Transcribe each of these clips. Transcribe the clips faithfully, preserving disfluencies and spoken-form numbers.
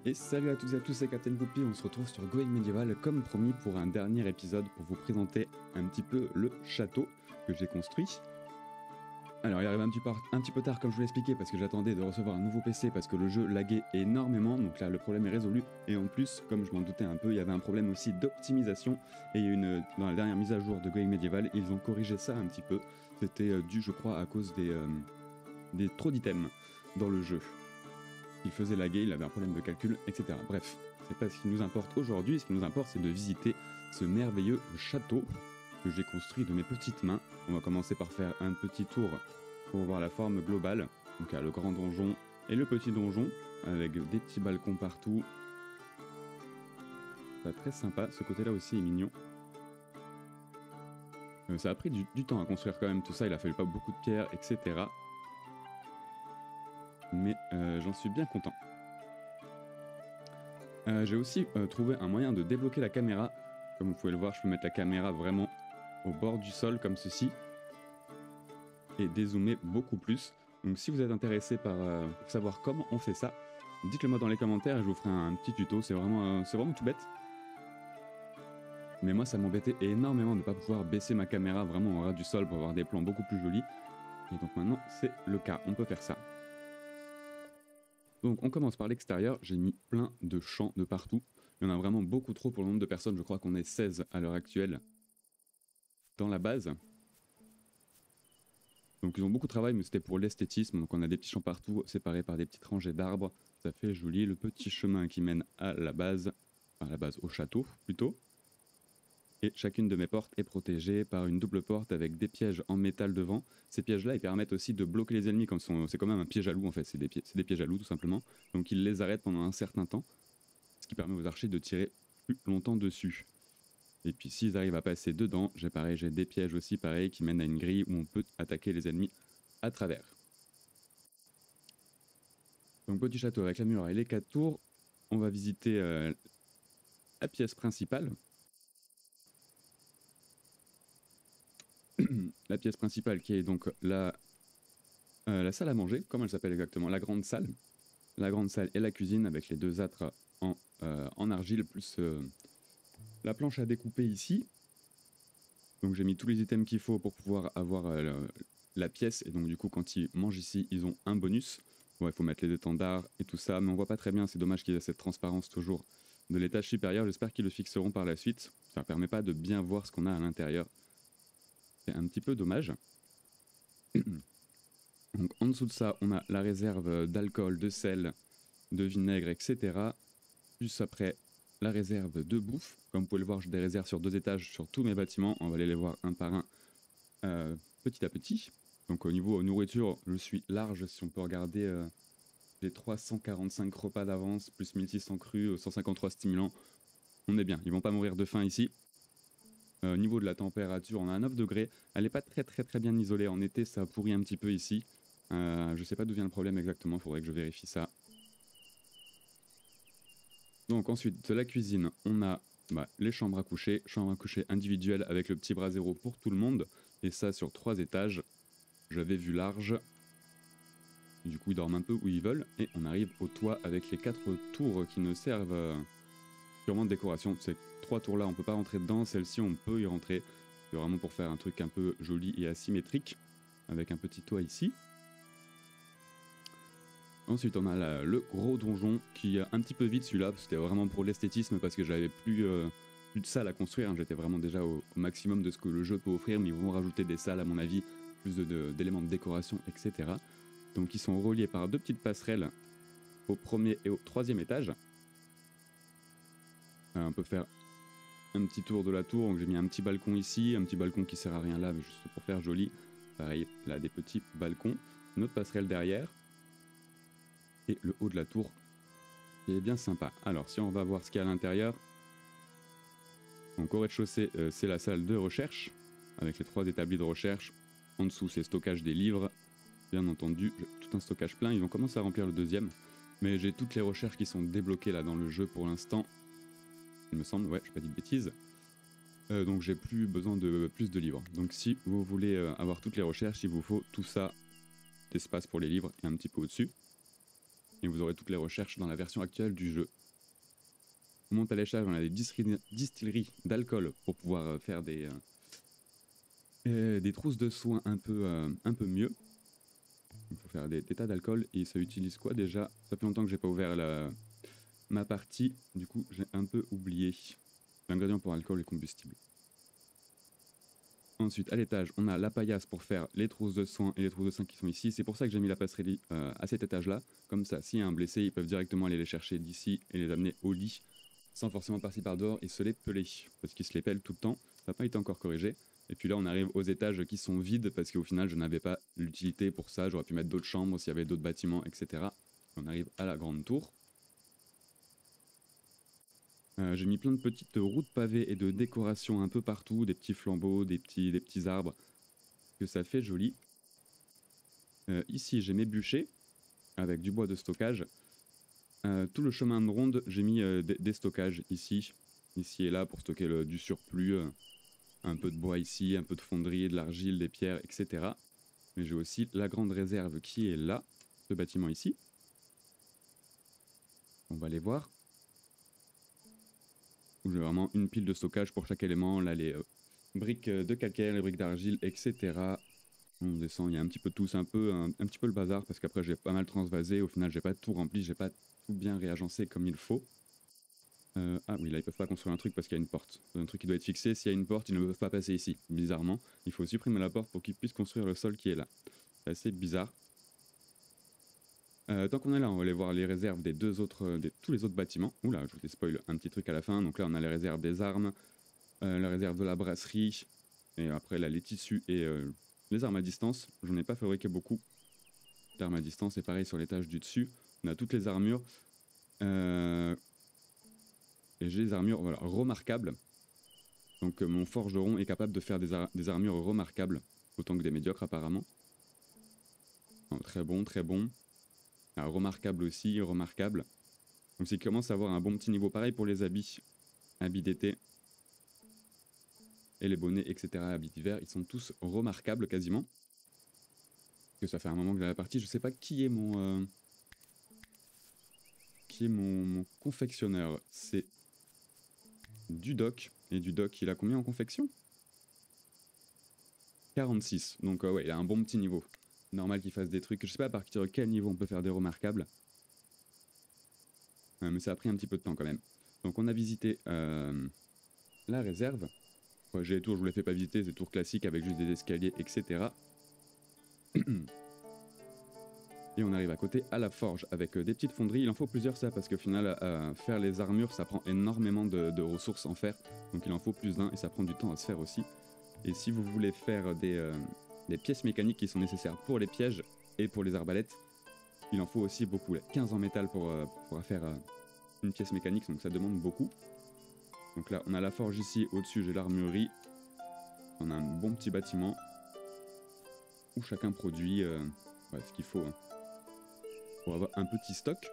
Et salut à toutes et à tous, c'est Captain Poupy, on se retrouve sur Going Medieval comme promis pour un dernier épisode pour vous présenter un petit peu le château que j'ai construit. Alors il arrive un petit, peu, un petit peu tard comme je vous l'ai expliqué parce que j'attendais de recevoir un nouveau P C parce que le jeu laguait énormément, donc là le problème est résolu. Et en plus, comme je m'en doutais un peu, il y avait un problème aussi d'optimisation et il y a une, dans la dernière mise à jour de Going Medieval, ils ont corrigé ça un petit peu. C'était dû je crois à cause des, euh, des trop d'items dans le jeu. Il faisait laguer, il avait un problème de calcul, et cetera. Bref, c'est pas ce qui nous importe aujourd'hui, ce qui nous importe c'est de visiter ce merveilleux château que j'ai construit de mes petites mains. On va commencer par faire un petit tour pour voir la forme globale. Donc il y a le grand donjon et le petit donjon, avec des petits balcons partout. C'est très sympa, ce côté-là aussi est mignon. Euh, ça a pris du, du temps à construire quand même tout ça, il a fallu pas beaucoup de pierres, et cetera. Mais euh, j'en suis bien content. Euh, j'ai aussi euh, trouvé un moyen de débloquer la caméra. Comme vous pouvez le voir, je peux mettre la caméra vraiment au bord du sol comme ceci et dézoomer beaucoup plus. Donc si vous êtes intéressé par euh, pour savoir comment on fait ça, dites-le moi dans les commentaires et je vous ferai un, un petit tuto. C'est vraiment, euh, c'est vraiment tout bête. Mais moi ça m'embêtait énormément de ne pas pouvoir baisser ma caméra vraiment au ras du sol pour avoir des plans beaucoup plus jolis. Et donc maintenant c'est le cas, on peut faire ça. Donc on commence par l'extérieur, j'ai mis plein de champs de partout. Il y en a vraiment beaucoup trop pour le nombre de personnes, je crois qu'on est seize à l'heure actuelle dans la base. Donc ils ont beaucoup de travail, mais c'était pour l'esthétisme. Donc on a des petits champs partout, séparés par des petites rangées d'arbres. Ça fait joli. Le petit chemin qui mène à la base, à la base au château plutôt. Et chacune de mes portes est protégée par une double porte avec des pièges en métal devant. Ces pièges-là, ils permettent aussi de bloquer les ennemis, comme c'est quand même un piège à loup en fait. C'est des, pi des pièges à loup tout simplement. Donc ils les arrêtent pendant un certain temps, ce qui permet aux archers de tirer plus longtemps dessus. Et puis s'ils arrivent à passer dedans, j'ai pareil, j'ai des pièges aussi pareil qui mènent à une grille où on peut attaquer les ennemis à travers. Donc petit château avec la muraille et les quatre tours. On va visiter euh, la pièce principale. La pièce principale qui est donc la, euh, la salle à manger, comme elle s'appelle exactement, la grande salle. La grande salle et la cuisine avec les deux âtres en, euh, en argile plus euh, la planche à découper ici. Donc j'ai mis tous les items qu'il faut pour pouvoir avoir euh, le, la pièce. Et donc du coup quand ils mangent ici, ils ont un bonus. Bon, il faut mettre les étendards et tout ça, mais on voit pas très bien. C'est dommage qu'il y ait cette transparence toujours de l'étage supérieur. J'espère qu'ils le fixeront par la suite. Ça ne permet pas de bien voir ce qu'on a à l'intérieur. C'est un petit peu dommage. Donc en dessous de ça, on a la réserve d'alcool, de sel, de vinaigre, et cetera. Juste après, la réserve de bouffe. Comme vous pouvez le voir, j'ai des réserves sur deux étages sur tous mes bâtiments. On va aller les voir un par un euh, petit à petit. Donc au niveau nourriture, je suis large. Si on peut regarder, euh, j'ai trois cent quarante-cinq repas d'avance, plus mille six cents crus, cent cinquante-trois stimulants. On est bien, ils vont pas mourir de faim ici. Euh, au niveau de la température, on a neuf degrés. Elle n'est pas très très très bien isolée. En été, ça pourrit un petit peu ici. Euh, je sais pas d'où vient le problème exactement, il faudrait que je vérifie ça. Donc ensuite, de la cuisine, on a bah, les chambres à coucher, chambres à coucher individuelles avec le petit brasero pour tout le monde, et ça sur trois étages. J'avais vu large. Du coup, ils dorment un peu où ils veulent, et on arrive au toit avec les quatre tours qui ne servent euh, purement de décoration. Ces trois tours-là, on peut pas rentrer dedans, celle-ci, on peut y rentrer. C'est vraiment pour faire un truc un peu joli et asymétrique, avec un petit toit ici. Ensuite, on a la, le gros donjon qui est un petit peu vide celui-là, c'était vraiment pour l'esthétisme parce que j'avais plus, euh, plus de salles à construire. Hein. J'étais vraiment déjà au, au maximum de ce que le jeu peut offrir, mais ils vont rajouter des salles à mon avis, plus d'éléments de, de, de décoration, et cetera. Donc ils sont reliés par deux petites passerelles au premier et au troisième étage. Euh, on peut faire un petit tour de la tour, donc j'ai mis un petit balcon ici, un petit balcon qui sert à rien là, mais juste pour faire joli. Pareil, là des petits balcons, une autre passerelle derrière. Et le haut de la tour qui est bien sympa. Alors si on va voir ce qu'il y a à l'intérieur, donc au rez-de-chaussée euh, c'est la salle de recherche avec les trois établis de recherche. En dessous c'est stockage des livres, bien entendu tout un stockage plein. Ils vont commencer à remplir le deuxième, mais j'ai toutes les recherches qui sont débloquées là dans le jeu pour l'instant, il me semble. Ouais, je n'ai pas dit de bêtises. Euh, donc j'ai plus besoin de plus de livres. Donc si vous voulez euh, avoir toutes les recherches, il vous faut tout ça d'espace pour les livres et un petit peu au-dessus. et vous aurez toutes les recherches dans la version actuelle du jeu. On monte à l'échelle, on a des distilleries d'alcool pour pouvoir faire des, euh, euh, des trousses de soins un peu, euh, un peu mieux. Il faut faire des, des tas d'alcool et ça utilise quoi déjà? Ça fait longtemps que j'ai pas ouvert la, ma partie, du coup j'ai un peu oublié. L'ingrédient pour alcool et combustible. Ensuite, à l'étage, on a la paillasse pour faire les trousses de soins et les trousses de soins qui sont ici. C'est pour ça que j'ai mis la passerelle euh, à cet étage-là. Comme ça, s'il y a un blessé, ils peuvent directement aller les chercher d'ici et les amener au lit, sans forcément passer par dehors et se les peler. Parce qu'ils se les pèlent tout le temps. Ça n'a pas été encore corrigé. Et puis là, on arrive aux étages qui sont vides parce qu'au final, je n'avais pas l'utilité pour ça. J'aurais pu mettre d'autres chambres s'il y avait d'autres bâtiments, et cetera. On arrive à la grande tour. Euh, j'ai mis plein de petites routes pavées et de décorations un peu partout, des petits flambeaux, des petits, des petits arbres, que ça fait joli. Euh, ici, j'ai mes bûchers, avec du bois de stockage. Euh, tout le chemin de ronde, j'ai mis euh, des, des stockages ici, ici et là, pour stocker le, du surplus. Euh, un peu de bois ici, un peu de fonderie, de l'argile, des pierres, et cetera. Mais j'ai aussi la grande réserve qui est là, ce bâtiment ici. On va aller voir. J'ai vraiment une pile de stockage pour chaque élément. Là, les euh, briques de calcaire, les briques d'argile, et cetera. On descend, il y a un petit peu de tout, c'est un peu un, un petit peu le bazar parce qu'après j'ai pas mal transvasé. Au final, j'ai pas tout rempli, j'ai pas tout bien réagencé comme il faut. Euh, ah oui, là ils peuvent pas construire un truc parce qu'il y a une porte. C'est un truc qui doit être fixé. S'il y a une porte, ils ne peuvent pas passer ici. Bizarrement, il faut supprimer la porte pour qu'ils puissent construire le sol qui est là. C'est assez bizarre. Euh, tant qu'on est là, on va aller voir les réserves des deux autres, des, tous les autres bâtiments. Oula, je vous ai spoil un petit truc à la fin. Donc là, on a les réserves des armes, euh, la réserve de la brasserie, et après là, les tissus et euh, les armes à distance. J'en ai pas fabriqué beaucoup d'armes à distance. Et pareil sur l'étage du dessus, on a toutes les armures. Euh, et j'ai des armures voilà, remarquables. Donc euh, mon forgeron est capable de faire des, ar des armures remarquables, autant que des médiocres apparemment. Oh, très bon, très bon. Ah, remarquable aussi, remarquable. Donc s'il commence à avoir un bon petit niveau, pareil pour les habits, habits d'été et les bonnets, et cetera, habits d'hiver, ils sont tous remarquables quasiment. Que ça fait un moment que j'ai la partie, je sais pas qui est mon... Euh, qui est mon, mon confectionneur. C'est Dudoc. Et Dudoc, il a combien en confection? quarante-six. Donc euh, ouais, il a un bon petit niveau. Normal qu'il fasse des trucs. Je sais pas à partir de quel niveau on peut faire des remarquables. Euh, mais ça a pris un petit peu de temps quand même. Donc on a visité euh, la réserve. Ouais, j'ai les tours, je vous les fais pas visiter, c'est tours classiques avec juste des escaliers, et cetera. Et on arrive à côté à la forge avec euh, des petites fonderies. Il en faut plusieurs ça parce qu'au final, euh, faire les armures, ça prend énormément de, de ressources en fer. Donc il en faut plus d'un et ça prend du temps à se faire aussi. Et si vous voulez faire des, euh, des pièces mécaniques qui sont nécessaires pour les pièges et pour les arbalètes, il en faut aussi beaucoup. quinze en métal pour, euh, pour faire euh, une pièce mécanique, donc ça demande beaucoup. Donc là, on a la forge ici, au-dessus j'ai l'armurerie. On a un bon petit bâtiment où chacun produit euh, ouais, ce qu'il faut hein, pour avoir un petit stock.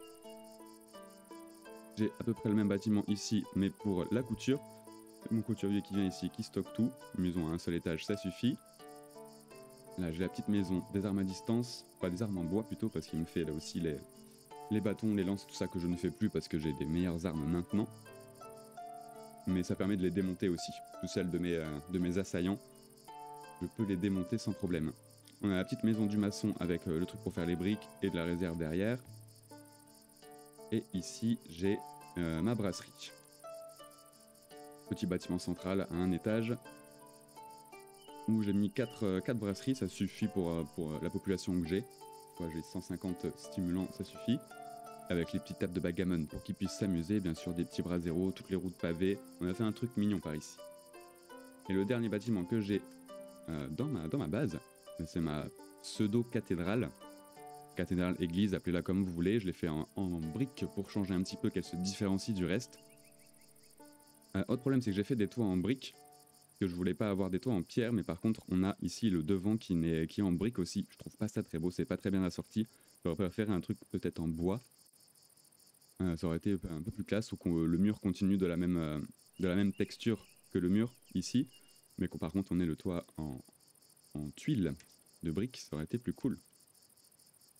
J'ai à peu près le même bâtiment ici, mais pour la couture. Mon couturier qui vient ici, qui stocke tout. Une maison à un seul étage, ça suffit. Là, j'ai la petite maison des armes à distance. Pas des armes en bois plutôt, parce qu'il me fait là aussi les, les bâtons, les lances, tout ça que je ne fais plus parce que j'ai des meilleures armes maintenant. Mais ça permet de les démonter aussi. Tout celles de mes, euh, de mes assaillants, je peux les démonter sans problème. On a la petite maison du maçon avec euh, le truc pour faire les briques et de la réserve derrière. Et ici, j'ai euh, ma brasserie. Petit bâtiment central à un étage où j'ai mis quatre brasseries, ça suffit pour, euh, pour la population que j'ai. Ouais, j'ai cent cinquante stimulants, ça suffit. Avec les petites tables de backgammon pour qu'ils puissent s'amuser, bien sûr des petits bras zéro, toutes les routes pavées. On a fait un truc mignon par ici. Et le dernier bâtiment que j'ai euh, dans, ma, dans ma base, c'est ma pseudo-cathédrale. Cathédrale, église, appelez-la comme vous voulez. Je l'ai fait en, en briques pour changer un petit peu, qu'elle se différencie du reste. Euh, autre problème, c'est que j'ai fait des toits en briques, que je voulais pas avoir des toits en pierre, mais par contre, on a ici le devant qui, est, qui est en briques aussi. Je trouve pas ça très beau, c'est pas très bien assorti. J'aurais préféré un truc peut-être en bois. Euh, ça aurait été un peu plus classe, ou que le mur continue de la même, euh, de la même texture que le mur ici, mais que par contre on ait le toit en, en tuiles de briques, ça aurait été plus cool.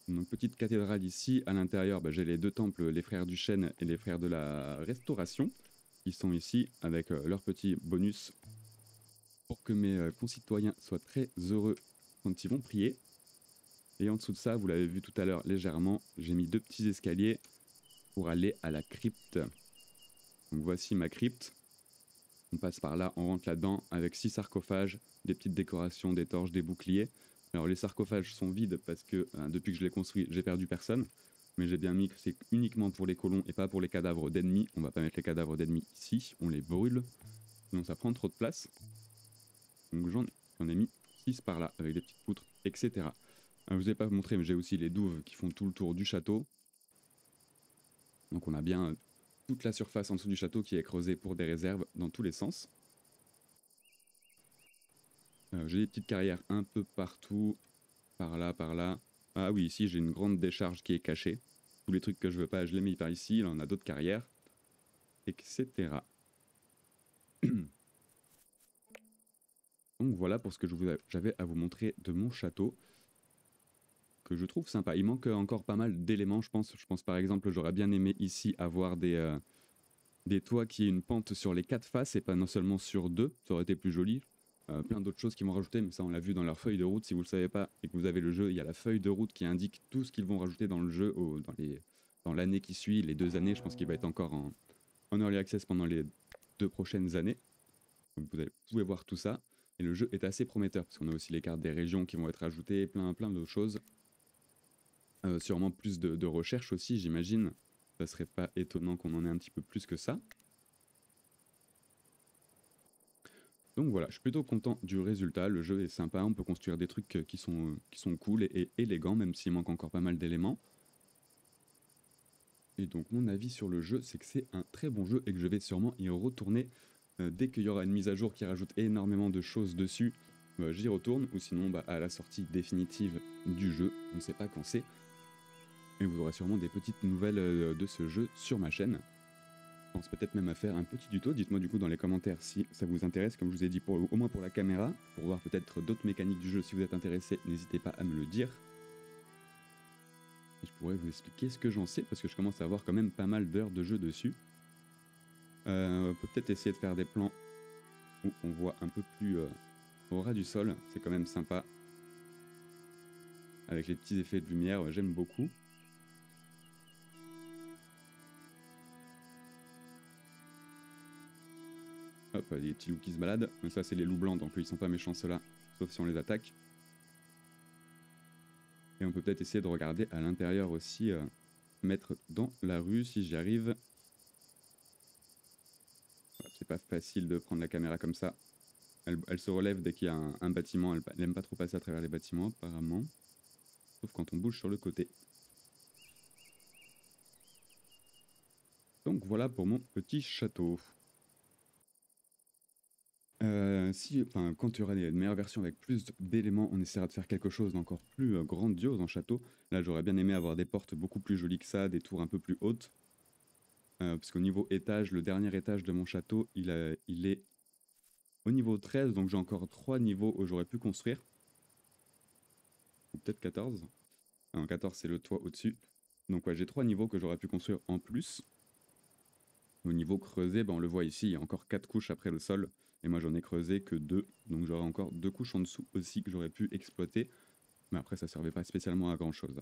Donc petite cathédrale ici, à l'intérieur bah, j'ai les deux temples, les frères du chêne et les frères de la restauration, qui sont ici avec euh, leur petit bonus pour que mes euh, concitoyens soient très heureux quand ils vont prier. Et en dessous de ça, vous l'avez vu tout à l'heure légèrement, j'ai mis deux petits escaliers pour aller à la crypte. Donc voici ma crypte. On passe par là, on rentre là-dedans avec six sarcophages, des petites décorations, des torches, des boucliers. Alors les sarcophages sont vides parce que euh, depuis que je l'ai construit, j'ai perdu personne. Mais j'ai bien mis que c'est uniquement pour les colons et pas pour les cadavres d'ennemis. On va pas mettre les cadavres d'ennemis ici, on les brûle. Sinon ça prend trop de place. Donc j'en ai mis six par là, avec des petites poutres, et cetera. Alors, je vous ai pas montré, mais j'ai aussi les douves qui font tout le tour du château. Donc on a bien euh, toute la surface en dessous du château qui est creusée pour des réserves dans tous les sens. Euh, j'ai des petites carrières un peu partout, par là, par là. Ah oui, ici j'ai une grande décharge qui est cachée. Tous les trucs que je veux pas, je les mets par ici. Là on a d'autres carrières, et cetera. Donc voilà pour ce que j'avais à vous montrer de mon château, que je trouve sympa. Il manque encore pas mal d'éléments, je pense. Je pense par exemple, j'aurais bien aimé ici avoir des, euh, des toits qui aient une pente sur les quatre faces et pas non seulement sur deux. Ça aurait été plus joli. Euh, plein d'autres choses qu'ils vont rajouter, mais ça on l'a vu dans leur feuille de route. Si vous le savez pas et que vous avez le jeu, il y a la feuille de route qui indique tout ce qu'ils vont rajouter dans le jeu au, dans les dans l'année qui suit, les deux années. Je pense qu'il va être encore en, en early access pendant les deux prochaines années. Donc vous, avez, vous pouvez voir tout ça. Et le jeu est assez prometteur parce qu'on a aussi les cartes des régions qui vont être ajoutées, plein plein d'autres choses. Euh, sûrement plus de, de recherche aussi, j'imagine. Ça serait pas étonnant qu'on en ait un petit peu plus que ça. Donc voilà, je suis plutôt content du résultat. Le jeu est sympa, on peut construire des trucs qui sont, qui sont cool et, et élégants, même s'il manque encore pas mal d'éléments. Et donc mon avis sur le jeu, c'est que c'est un très bon jeu et que je vais sûrement y retourner euh, dès qu'il y aura une mise à jour qui rajoute énormément de choses dessus. Euh, J'y retourne, ou sinon bah, à la sortie définitive du jeu, on ne sait pas quand c'est. Et vous aurez sûrement des petites nouvelles euh, de ce jeu sur ma chaîne. Je pense peut-être même à faire un petit tuto. Dites-moi du coup dans les commentaires si ça vous intéresse, comme je vous ai dit, pour, au moins pour la caméra, pour voir peut-être d'autres mécaniques du jeu. Si vous êtes intéressé, n'hésitez pas à me le dire. Et je pourrais vous expliquer ce que j'en sais, parce que je commence à avoir quand même pas mal d'heures de jeu dessus. Euh, on peut peut-être essayer de faire des plans où on voit un peu plus euh, au ras du sol. C'est quand même sympa. Avec les petits effets de lumière, j'aime beaucoup. Hop, des petits loups qui se baladent. Mais ça, c'est les loups blancs, donc ils sont pas méchants ceux-là, sauf si on les attaque. Et on peut peut-être essayer de regarder à l'intérieur aussi, euh, mettre dans la rue si j'y arrive. C'est pas facile de prendre la caméra comme ça. Elle, elle se relève dès qu'il y a un, un bâtiment. Elle, elle aime pas trop passer à travers les bâtiments, apparemment. Sauf quand on bouge sur le côté. Donc voilà pour mon petit château. Euh, si, enfin, quand il y aura des meilleures versions avec plus d'éléments, on essaiera de faire quelque chose d'encore plus euh, grandiose en château. Là, j'aurais bien aimé avoir des portes beaucoup plus jolies que ça, des tours un peu plus hautes. Euh, parce qu'au niveau étage, le dernier étage de mon château, il, a, il est au niveau treize, donc j'ai encore trois niveaux où j'aurais pu construire. Ou peut-être quatorze. Ah non, quatorze, c'est le toit au-dessus. Donc ouais, j'ai trois niveaux que j'aurais pu construire en plus. Au niveau creusé, ben, on le voit ici, il y a encore quatre couches après le sol. Et moi, j'en ai creusé que deux. Donc j'aurai encore deux couches en dessous aussi que j'aurais pu exploiter. Mais après, ça servait pas spécialement à grand-chose.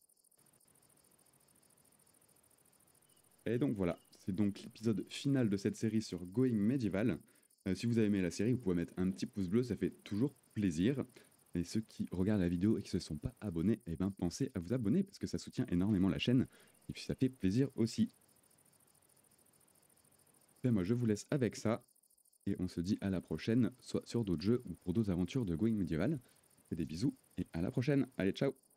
Et donc voilà, c'est donc l'épisode final de cette série sur Going Medieval. Euh, si vous avez aimé la série, vous pouvez mettre un petit pouce bleu, ça fait toujours plaisir. Et ceux qui regardent la vidéo et qui ne se sont pas abonnés, eh ben, pensez à vous abonner parce que ça soutient énormément la chaîne. Et puis ça fait plaisir aussi. Et moi, je vous laisse avec ça. Et on se dit à la prochaine, soit sur d'autres jeux ou pour d'autres aventures de Going Medieval. Et des bisous et à la prochaine. Allez, ciao!